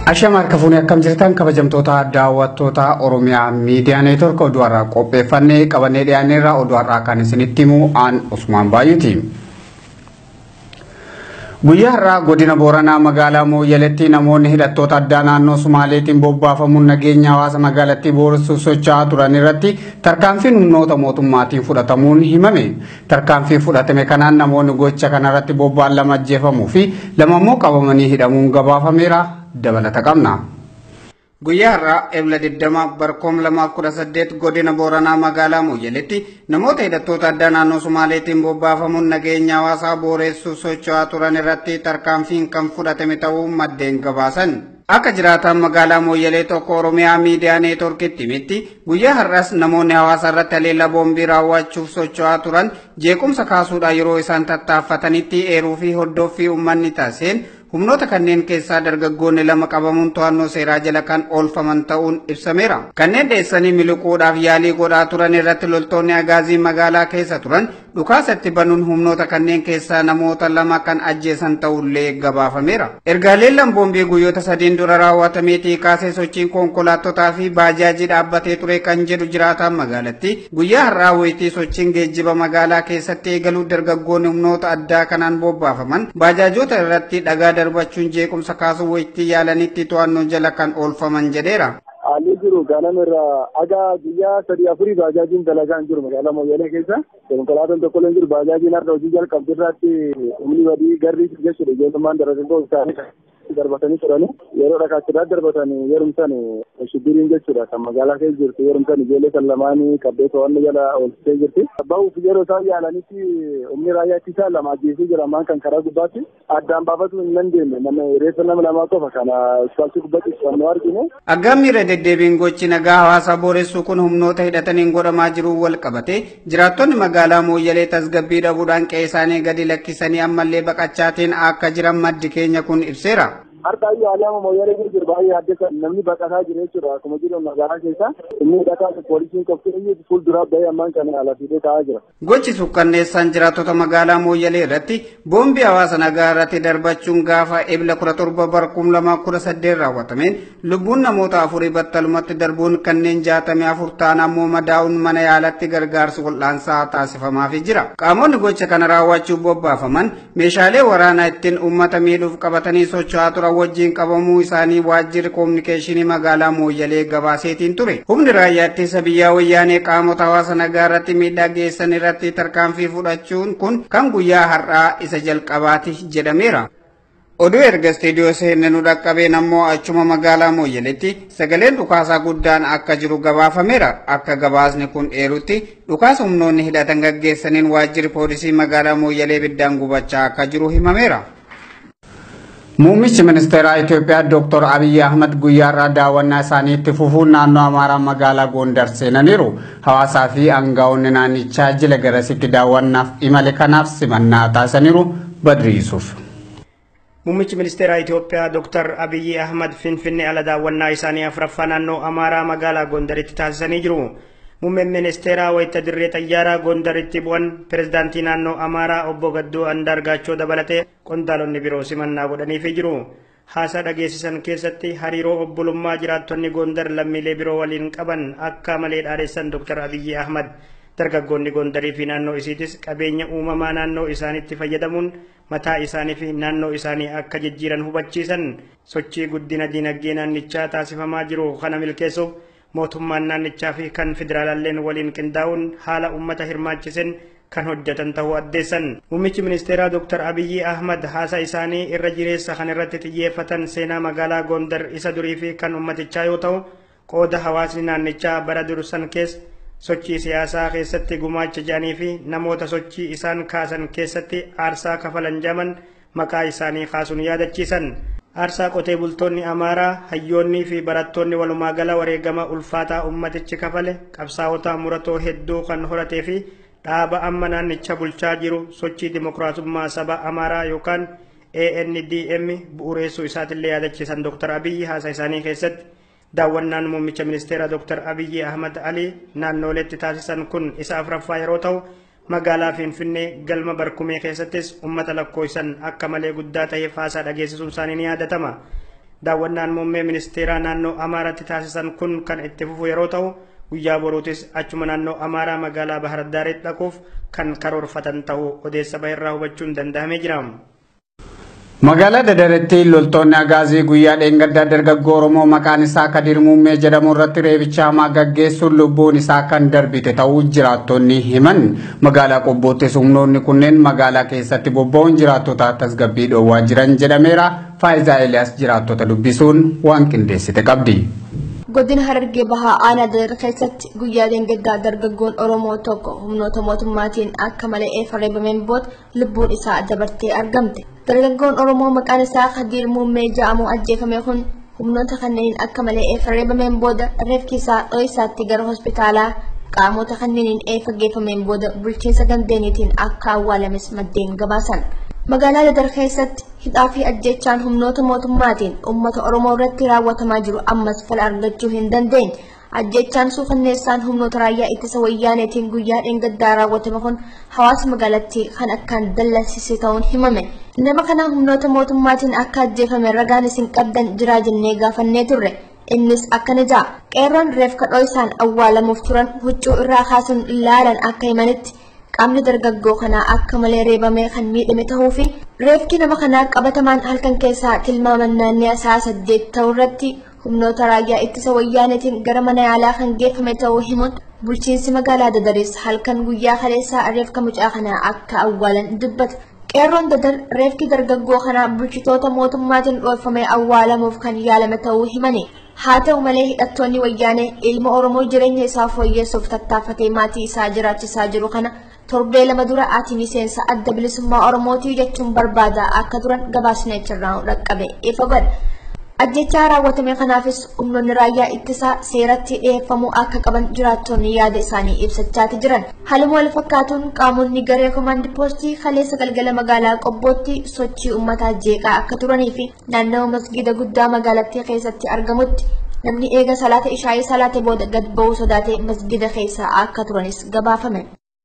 Ashama harkafuuni akkam jirtan kabajamtoota daawwattoota Oromiyaa Miidiyaa Neetwork oduu har'aa qopheeffannee qabannee dhiyaanneerra oduu har'aa kan isinitti himu aan Usmaan Baayuuti. Guyyaa har'aa godina Booranaa magaalaa Mooyyaleetti namoonni hidhattoota addaa naannoo Sumaaleetiin bobbaafamuun nageenya hawaasa magaalattii booressuuf socho'aa turan irratti tarkaanfiin humnoota mootummaatiin fudhatamuun himame. Tarkaanfii fudhatame kanaan namoonni gocha kanarratti bobba'an lama ajjeefamuu fi lama immoo qabamanii hidhamuun gabaafameera. Dabalata qabna. Guyyaa har'aa Ebla 20 barkoom 2018 godina Booranaa magaalaa Mooyyaleetti namoota hidhattoota addaa naannoo Sumaaleetiin bobbaafamuun nageenya hawaasaa booressuuf socho'aa turan irratti tarkaanfiin kan fudhatame ta'uu maddeen gabaasan. Akka jiraataan magaalaa Mooyyalee tokko Oromiyaa Miidiyaa Neetworkitti himetti guyyaa har'as namoonni hawaasa irratti haleellaa boombii raawwachuuf socho'aa turan jeequmsa kaasuudhaan yeroo isaan tattaaffatanitti eeruu fi hordoffii uummanni taasiseen humnoota kanneen keessaa dargaggoonni lama qabamuun to'annoo seeraa jala kan oolfaman ta'uun ibsameera. Kanneen dheessanii miliquudhaaf yaalii godhaa turan irratti loltoonni agaazii magaalaa keessa turan dhukaasatti banuun humnoota kanneen keessaa namoota lama kan ajjeesan ta'ullee gabaafameera. Erga haleellaan boombii guyyoota sadiin dura raawwatameetii kaasee sochiin konkolaattotaa fi baajaajii dhaabbatee ture kan jedhu jiraataan magaalatti guyyaa har'aa wayitii sochiin geejjiba magaalaa keessatti eegaluu dargaggoonni humnoota addaa kanaan bobbaafaman baajaajota irratti dhagaa darbachuun jeequmsa kaasuu wayitii yaalanitti to'annoo jala kan oolfaman jedheera. Haalli jiru ganama aga guyyaa 3-4 baajaajiin dalagaan jiru magaalaa Mooyyalee keessa konkolaataan tokko illee jiru baajaajiin har'a hojii jalqabde irratti humni badii garri jechuudha ijoollummaan dargaggoo isaanii darbatanii turani yeroo dhakaachidhaa darbatanii yerumsan shibiriin jechuudha kan magaalaa keessa jirtu yerumsan ijoollee kan lamaanii qabdee to'annoo jala oolchitee jirti. Bahuuf yeroo isaan yaalanitti humni raayyaa ittisaa lama ajjeesee jira ammaan kan karaa gubbaatti addaan baafatu hin dandeenye nama reeffa nama lamaa qofa kana ispaaltii gubbaatti ifannoo argine. Aggaammiirra deddeebiin gochi nagaa hawaasaa booressuu kun humnoota hidhataniin godhamaa jiru wal qabate jiraattonni magaalaa Mooyyalee tasgabbii dhabuudhaan qe'ee isaanii gadi lakkisanii ammallee baqachaatiin akka jiran maddi keenya kun ibseera. Harka ayyaa alama Mooyyalee jiru baay'ee adda namni baqataa jira jechuudha akkuma jiru magaalaa keessa inni hidhataa poolisiin qophii fuulduraa bahee ammaan kana alaafidee taa'aa jira. Gochi sukkanneessaan jiraattota magaalaa Mooyyalee irratti boombii hawaasa nagaa irratti darbachuun gaafa Ebla 17 barkum 2018 raawwatameen lubbuun namoota 4 battalumatti darbuun kanneen 64 ta'an ammoo madaa'uun mana yaalatti gargaarsi wal'aansaa taasifamaafii jira. Qaamonni gocha kana raawwachuuf bobbaafaman meeshaalee waraanaa ittiin uummata miidhuuf qabatanii socho'aa turan wajjin qabamuu isaanii waajjirri koominikeeshinii magaalaa Mooyyalee gabaaseetiin ture. Humni raayyaa ittisa biyyaa wayyaanee qaamota hawaasa nagaa irratti miidhaa geessan irratti tarkaanfii fudhachuun kun kan guyyaa har'aa isa jalqabaati jedhameera. Oduu erga istiidiyoo seenne nu dhaqqabeen ammoo achuma magaalaa Mooyyaleetti sagaleen dhukaasaa guddaan akka jiru gabaafameera. Akka gabaasni kun eerutti dhukaasa humnoonni hidhatan gaggeessaniin waajjirri poolisii magaalaa Mooyyalee biddaan gubachaa akka jiru himameera. Muummichi ministeeraa Itoophiyaa Dr. Abiy Ahmed guyyaa irraa daawwannaa isaaniitti fufuun naannoo Amaaraa magaalaa Gondar seenaniiru. Hawaasaa fi aangaa'onni naannichaa jila garasitti daawwannaaf imale kanaaf simannaa taasisaniiru. Badri Yusuf. Muummichi ministeeraa Itoophiyaa Dr. Abiy Ahmed Finfinnee ala daawwannaa isaanii afuraffaa naannoo Amaaraa magaalaa Gondaritti taasisanii jiru. Muummeen ministeeraa wayita dirree xayyaaraa Gondaritti bu'an pirezidaantii naannoo Amaaraa obbo Gadduu Andaargaachoo dabalatee qondaalonni biroo simannaa godhaniifii jiru. Haasaa dhageessisan keessatti hariiroo obbolummaa jiraattonni Gondar lammiilee biroo waliin qaban akka malee dhaadheessan Dr. Abiy Ahmed dargaggoonni Gondarii fi naannoo isiitis qabeenya uumamaa naannoo isaaniitti fayyadamuun mataa isaanii fi naannoo isaanii akka jijjiiran hubachiisan sochii guddina dinagdee naannichaa taasifamaa jiru kana milkeessuuf mootummaan naannichaa fi kan federaalaalleen waliin qindaa'uun haala uummata hirmaachisen kan hojjetan ta'uu addeessan. Muummichi ministeeraa Dr. Abiy Ahmed haasaa isaanii irra jireessa kan irratti xiyyeeffatan seenaa magaalaa Gondar isa durii fi kan uummatichaa yoo ta'u qooda hawaasni naannichaa bara dursan keessa sochii siyaasaa keessatti gumaacha jedhanii fi namoota sochii isaan kaasan keessatti aarsaa kafalan jedhaman maqaa isaanii kaasuun yaadachiisan. Aarsaa qotee bultoonni Amaaraa hayyoonnii fi barattoonni walumaa gala wareegama ulfaataa ummatichi kafale qabsaa'ota muratoo hedduu kan horatee fi dhaaba amma naannicha bulchaa jiru sochii dimokiraatummaa saba Amaaraa yookaan ANDM bu'uureessuu isaatillee yaadachiisan Dr. Abiy haasaa isaanii keessatti daawwannaan muummicha ministeera Dr. Abiy Ahmed Ali naannoleetti taasisan kun isa afuraffaa yeroo ta'u magaalaa Finfinnee galma barkumee keessattis ummata lakkoofsan akka malee guddaa ta'eef haasaa dhageessisuun isaanii ni yaadatama. Daawwannaan muummee ministeeraa naannoo Amaaraatti taasisan kun kan itti fufu yeroo ta'u guyyaa boruutis achuma naannoo Amaaraa magaalaa Bahar Daaritti dhaquuf kan karoorfatan ta'uu odeessa bahirraa hubachuun danda'amee jira. Magaalaa Dadaretti loltoonni Agaazii guyyaa dheengaddaa dargaggoo Oromoo maqaan isaa Kadir Muummee jedhamu irratti reebicha hamaa gaggeessuun lubbuun isaa kan darbite ta'uu jiraattonni himan. Magaalaa Qobboottis humnoonni kunneen magaalaa keessatti bobba'uun jiraattota tasgabbii dhoowwaa jiran jedhameera. Faayizaa Eliyaas jiraattota dubbisuun waan qindeessite qabdi. Godina Harargee Bahaa Aanaa Dadar keessatti guyyaa dheengaddaa dargaggoon Oromoo tokko humnoota mootummaatiin akka malee reebameen booda lubbuun isaa dabartee argamte. Dargaggoon Oromoo maqaan isaa Kadir Muummee jedhamu ajjeefame kun humnoota kanneen akka malee reebameen booda reeffi isaa dho'isaatti gara hospitaalaa qaamota kanneeniin geeffameen booda bulchiinsa gandeeniitiin akka awwaalames maddeen gabaasan. Magaalaa Dadar keessatti hidhaa fi ajjechaan humnoota mootummaatiin uummata Oromoo irratti raawwatamaa jiru ammas fala argachuu hin dandeenye. Ajjechaan suukanneessaan humnoota raayyaa ittisa wayyaaneetiin guyyaa dheengaddaa raawwatame kun hawaasa magaalattii kan akkaan dallansiise ta'uun himame. Nama kana humnoota mootummaatiin akka ajjeefame ragaan isin qabdan jiraa jennee gaafannee turre. Innis akkana jedha. Qeerroon reeffa dho'isaan awwaalamuuf turan huccuu irraa kaasuun ilaalan akka himanitti qaamni dargaggoo kanaa akka malee reebamee kan miidhame ta'uu fi reeffi nama kanaa qabatamaan halkan keessaa tilmaaman naannoo isaa 8 ta'uu irratti humnoota raayyaa ittisa wayyaaneetiin gara mana yaalaa kan geeffame ta'uu himuun bulchiinsi magaalaa Dadaris halkan guyyaa kaleessaa reeffa mucaa kanaa akka awwaalan dubbata. Qeerroon Dadar reeffi dargaggoo kanaa bulchitoota mootummaatiin dhoofamee awwaalamuuf kan yaalame ta'uu himani. Haa ta'u malee hidhattoonni wayyaanee ilma Oromoo jireenya isaa fooyyessuuf tattaaffatee maatii isaa jiraachisaa jiru kana torbee lama dura ati miseensa adda bilisummaa Oromootii jechuun barbaada akka turan gabaasni achirraa dhaqqabe ifa godha. Ajjechaa raawwatame kanaafis humnoonni raayyaa ittisaa seeratti dhiyeeffamuu akka qaban jiraattonni yaada isaanii ibsachaa jiran. Haaluma wal fakkaatuun qaamonni garee komaandi poostii kaleessa galgala magaalaa Qobbootti sochii uummataa jeeqaa akka turanii fi naannoo masgida guddaa magaalattii keessatti argamutti namni eega salaata ishaa'ii salaate booda gad ba'uu sodaatee masgida keessa akka turanis gabaafame.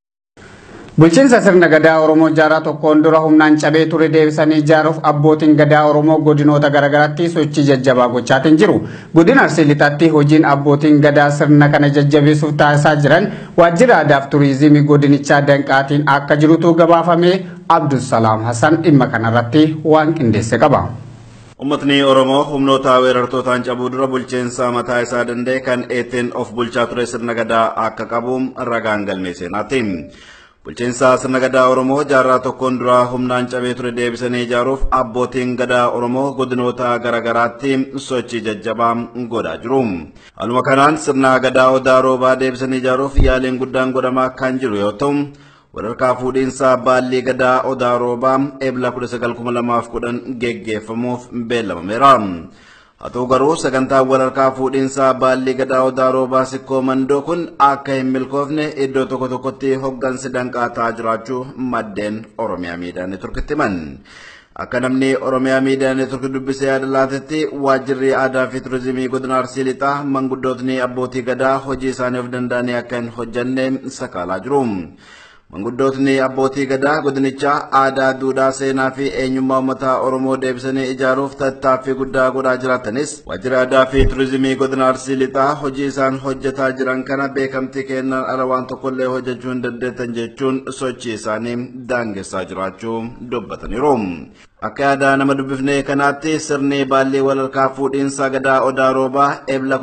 Bulchiinsa sirna gadaa Oromoo jaarraa tokkoon dura humnaan cabee ture deebisanii ijaaruuf abbootiin gadaa Oromoo godinoota garaagaraatti sochii jajjabaa gochaatiin jiru. Godina Arsii Lixaatti hojiin abbootiin gadaa sirna kana jajjabeessuuf taasisaa jiran waajjira aadaa fi turizimii godinichaa danqaatiin akka jirutu gabaafame. Abdusalaam Hassan dhimma kanarratti waan qindeesse qaba. Uummatni Oromoo humnoota weerartootaan cabuu dura bulchiinsa mataa isaa danda'e kan eetiin of bulchaa ture sirna gadaa akka qabu ragaan galmee seenaati. Bulchiinsa sirna gadaa Oromoo jaarraa tokkoon dura humnaan cabee ture deebisanii ijaaruuf abbootiin gadaa Oromoo godinoota garaagaraatti sochii jajjabaa godhaa jiru. Haaluma kanaan sirna gadaa Odaa Roobaa deebisanii ijaaruuf yaaliin guddaan godhamaa kan jiru yoo ta'u, walharkaa fuudhiinsa baallii gadaa Odaa Roobaa eebla 19,2010 geggeeffamuuf beellamameera. Haa ta'u garuu sagantaan walharkaa fuudhiinsa baallii gadaa Odaa Roobaa sikkoo mandoo kun akka hin milkoofne iddoo tokko tokkotti hoggansi danqaataa jiraachuu maddeen Oromiyaa Miidiyaa Neetworkitti himan. Akka namni Oromiyaa Miidiyaa Neetworkii dubbisee yaada laatetti waajjirri aadaa fi turizimii godina Arsii Lixaa manguddootni abbootii gadaa hojii isaanii of danda'anii akka hin hojjanne sakaalaa jiru. Manguddootni abbootii gadaa godinichaa aadaa, duudhaa, seenaa fi eenyummaa uummata Oromoo deebisanii ijaaruuf tattaaffii guddaa godhaa jiratanis waajjira aadaa fi turizimii godina Arsii Lixaa hojii isaan hojjetaa jiran kana beekamtii kennan ala waan tokkollee hojjechuu hin dandeettan jechuun sochii isaanii daangessaa jiraachuu dubbataniiru. Akka yaada nama dubbifne kanaatti sirni baallii walharkaa fuudhiinsa gadaa Odaa Roobaa eebla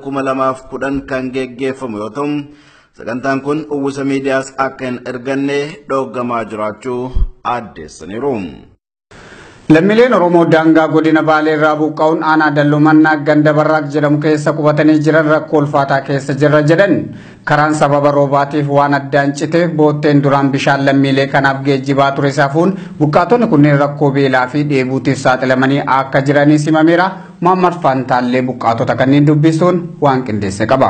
19,2010 kan geggeeffamu yoo ta'u, sagantaan kun uwwisa miidiyaas akka hin erganne dhoogamaa jiraachuu addeessaniiru. Lammiileen Oromoo daangaa godina Baalee irraa buqqa'uun aanaa Dallumannaa ganda Barraaq jedhamu keessa qubatanii jiran rakkoo ulfaataa keessa jirra jedhan. Karaan sababa roobaatiif waan addaan citeef bootteen duraan bishaan lammiilee kanaaf geejjibaa ture saafuun buqqaatonni kunneen rakkoo beelaa fi dheebuutiif saaxilamanii akka jiranii himameera. Muhammad Fantaallee buqqaatota kanneen dubbisuun waan qindeesse qaba.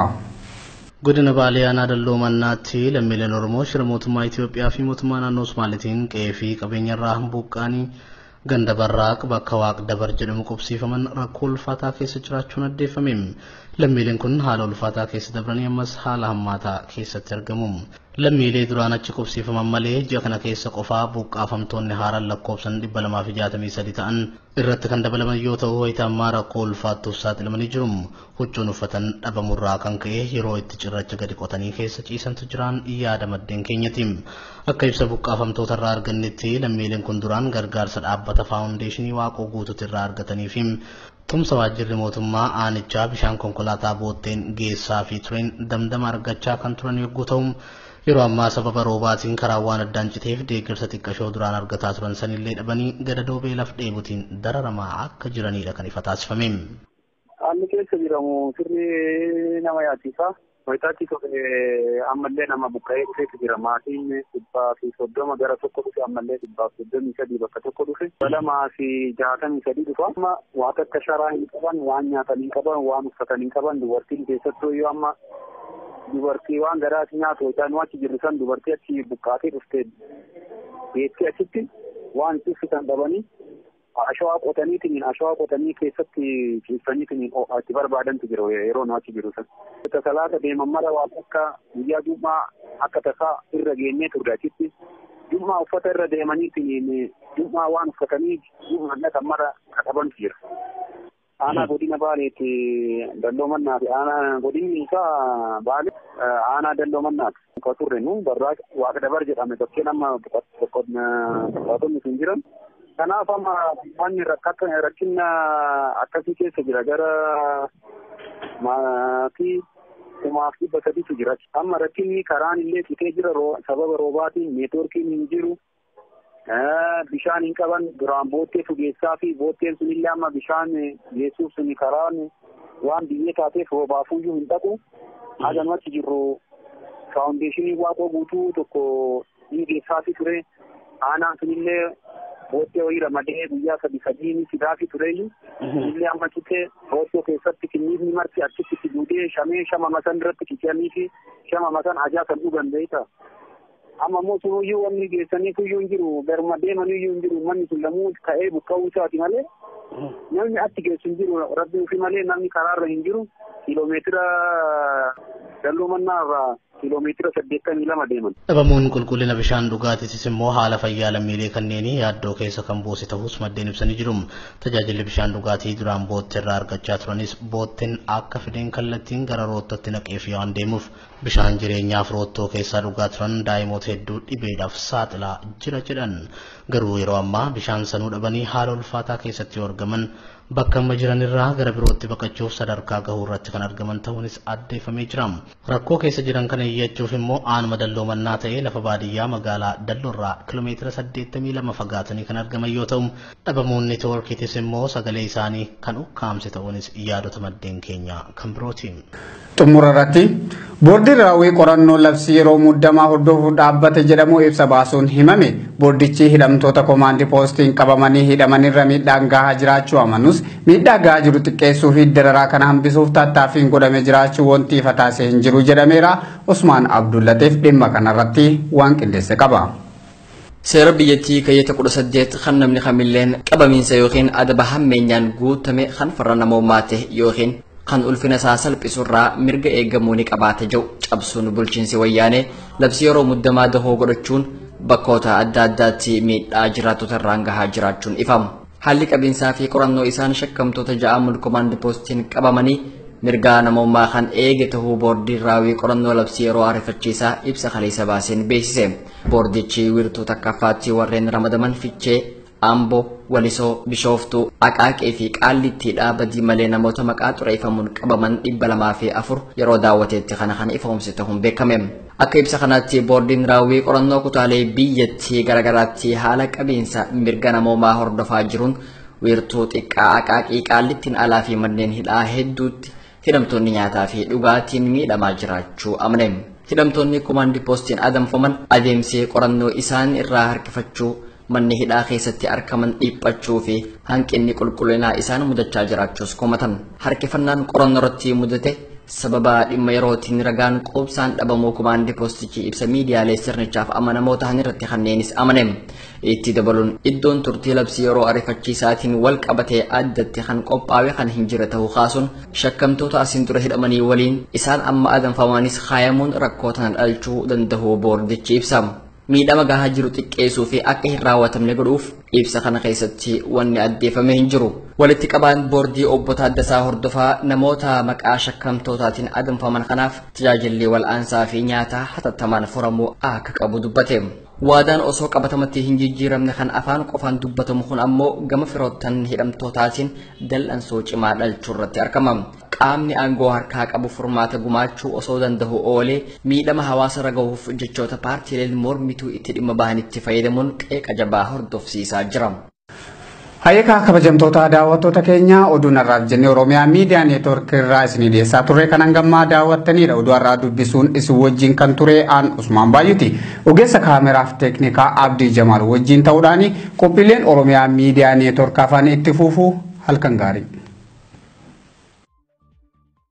Godina Baalee aanaa Dallumannaatti lammiileen Oromoo shira mootummaa Itoophiyaa fi mootummaa naannoo Somaaliitiin qe'ee fi qabeenya irraa buqqa'anii ganda Barraaq bakka Waaq Dabar jedhamu qubsiifaman rakkoo ulfaataa keessa jiraachuun addeeffame. Lammiileen kun haala ulfaataa keessa dabranii ammas haala hammaataa keessatti argamu. lammiilee duraan achi qubsiifaman malee ji'a kana keessa qofaa buqqaafamtoonni haaraan lakkoofsan 263 ta'an irratti kan dabalaman yoo ta'u wayita ammaa rakkoo ulfaattuuf saaxilamanii jiru. Huccuun uffatan dhabamurraa kan ka'e yeroo itti cirracha gadi qotanii keessa ciisantu jiraan yaada maddeen keenyati. Akka ibsa buqqaafamtoota irraa argannetti lammiileen kun duraan gargaarsa dhaabbata faawundeeshinii waaqoo guutuutti irraa argatanii fi tumsa waajjirri mootummaa aanichaa bishaan konkolaataa bootteen geessaa fi tureen damdama argachaa kan turan yogguu ta'u yeroo ammaa sababa roobaatiin karaawwan addaan citeef deeggarsa xiqqashoo duraan argataa turan sanillee dhabanii gadadoo beelaaf dheebutiin dararamaa akka jiranidha kan ifa taasifame. Haalli keessa jiramu sirrii nama yaachisa. Wayitaatti ammallee nama buqqa'ee dhufeetu jira. Maatiin 130 gara tokko dhufe ammallee 133 bakka tokko dhufe. 263 dhufa. Amma waan akka sharaa hin qaban, waan nyaatan hin qaban, waan uffatan hin qaban dubartiin keessattuu yoo amma dubartii waan garaati nyaatu isaan achi jirru san dubartii achi buqqaatee dhufte beektee achitti waan ciffisan dhabanii ashawaa qotanii keessatti ciibsaniitiin achi barbaadantu jira yeroo nu achi jiru san. Salaata deeman mara waan akka guyyaa Jumaa akka tasaa irra geennee turre achitti Jumaa uffata irra deemaniitiin Jumaa waan uffatanii Jumaa dhaqan mara qabantu jira. Aanaa godina Baaleetti Dalloomannaati. Aanaa godinni isaa Baale aanaa Dalloomannaati. Kan turre nu waaqa dabar jedhame bakkeen amma boqotonni sun jiran. Kanaaf amma manni rakkina akkasii keessa jira gara maatii 300 jira. Amma rakkinni karaan illee citee jira sababa roobaatiin neetwoorkiin hin jiru. Bishaan hin qaban duraan boottee geessaa fi bootteen sunillee amma bishaan geessuuf suni karaan waan biyyee taateef roobaafuyyuu hin dhaqu. Haganumatti jirru faawundeeshinii waaqoo guutuu tokko ni geessaafi ture. Aanaan sunillee boottee wayii ramadee guyyaa sadii ni fidaafi tureeyyu. Illee amma citee boottee keessatti kinniifni marti achitti fiduudee shama masan irratti qicanii fi shama masan ajaa kan dhugan beekta. Amma mootummayyuu wanni geessaniif iyyuu hin jiru garuma deemaniyyuu hin jiru manni sun lamuu ka'ee buqqa'uu isaati malee namni achi geessu hin jiru rabbi ofii malee namni karaarra hin jiru kiiloomeetira Dalloomanaa irraa kiiloomeetira 82 deeman. Dhabamuun qulqullina bishaan dhugaatiitis immoo haala fayyaa lammiilee kanneenii yaaddoo keessa kan buuse ta'us maddeen ibsanii jiru. Tajaajilli bishaan dhugaatii duraan boottee irraa argachaa turanis bootteen akka fideen kallattiin gara roottatti naqeef waan deemuuf bishaan jireenyaaf roottoo keessaa dhugaa turan daa'imoota hedduu dhibeedhaaf saaxilaa jira jedhan. Garuu yeroo ammaa bishaan sanuu dhabanii haala ulfaataa keessatti argaman bakka amma jiran irraa gara birootti baqachuuf sadarkaa gahuu irratti kan argaman ta'uunis addeeffamee jira. Rakkoo keessa jiran kana iyyachuuf immoo aanuma Dalloomannaa ta'ee lafa baadiyyaa magaalaa Dalloorraa kiiloomeetira 82 fagaatanii kan argaman yoo ta'u dhabamuun neetwoorkiitis immoo sagalee isaanii kan ukkaamse ta'uunis yaadota maddeen keenya kan birooti. Xumura irratti boordiin raawwii qorannoo labsii yeroo muddamaa hordofuuf dhaabbate jedhamu ibsa baasuun himame. Boordichi hidhamtoota koomaandii poostiin qabamanii hidhamanirra miidhaan gahaa jiraachuu amanus miidhaa gahaa jiru xiqqeessuu fi dararaa kana hambisuuf tattaaffiin godhame jiraachuu wanti ifa taasee hin jiru jedhameera. Usmaan Abdullateef dhimma kanarratti waan qindeesse qaba. Seera biyyattii keeyyata 18 kan namni kamilleen qabamiinsa yookiin adaba hammeenyaan guutame kan farra namoomaa ta'e yookiin kan ulfina isaa salphisuurraa mirga eegamuu ni qabaata jedhu cabsuun bulchiinsi wayyaanee labsii yeroo muddamaa dahoo godhachuun bakkoota adda addaatti miidhaa jiraattota irraan gahaa jiraachuun ifamu. Haalli qabiinsaa fi qorannoo isaan shakkamtoota ja'amul koomaandii poostiin qabamanii mirga namoomaa kan eege tahuu boordiin raawwii qorannoo labsii yeroo ariifachiisaa ibsa kaleessa baaseen beeksise. Boordichi wiirtuu takkaffaatti warreen ramadaman Fichee, Ambo, Walisoo, Bishooftuu, Aqaaqee fi Qaallittiidhaa badii malee namoota maqaa xureeffamuun qabaman 204 yeroo daawwateetti kana ifoomse ta'uun beekame. Akka ibsa kanatti boordiin raawwii qorannoo kutaalee biyyattii garagaraatti haala qabiinsa mirga namoomaa hordofaa jiruun wiirtuu xiqqaa Aqaaqii Qaallittiin alaa fi manneen hidhaa hedduutti hidhamtoonni nyaataa fi dhugaatiin miidhamaa jiraachuu amane. Hidhamtoonni koomaandii poostiin adamfaman adeemsee qorannoo isaan irraa harkifachuu manni hidhaa keessatti argaman dhiphachuu fi hanqinni qulqullinaa isaan mudachaa jiraachuus komatan. Harkifannaan qorannoo irratti mudate sababa dhimma yerootiin ragaan qubsaan dhabamuu kumaandii poostichi ibsa miidiyaalee sirnichaaf amanamoo ta'an irratti kanneenis amanem. Itti dabaluun iddoon turtii labsii yeroo ariifachiisaatiin wal qabatee addatti kan qophaa'e kan hin jirre ta'uu kaasuun shakkamtoota asiin dura hidhamanii waliin isaan amma adamfamanis kaayamuun rakkoo tana dhalchuu danda'u boordichi ibsa. Miidhama gahaa jiru xiqqeessuu fi akka hin raawwatamne godhuuf ibsa kana keessatti wanni addeeffamee hin jiru. Walitti qabaan boordii obbo Taaddasaa Hordofaa namoota maqaa shakkamtootaatiin adamfaman kanaaf tajaajilli wal'aansaa fi nyaataa hatattamaan furamuu akka qabu dubbate. Waadaan osoo qabatamatti hin jijjiiramne kan afaan qofaan dubbatamu kun ammoo gama firoottan hidhamtootaatiin dal'ansoo cimaa dhalchuu irratti argama. Qaamni aangoo harkaa qabu furmaata gumaachuu osoo danda'u oolee miidhama hawaasa ragahuuf jechoota paartiileen mormituu itti dhimma bahanitti fayyadamuun qeeqa jabaa hordofsiisaa jira. Hayyekaa kabajamtoota daawwattoota keenya oduu narraaf jennee Oromiyaa miidiyaa neetwoork irraa isinii dhiyeessaa turre kan hangammaa daawwattanidha. Oduu har'aa dubbisuun isin wajjin kan ture aan Usmaan Baay'uuti. Ogeessa kaameraaf teeknikaa Abdii Jamaal wajjin ta'uudhaan qophiileen Oromiyaa miidiyaa neetwoork afaan itti fufuu halkan gaarii.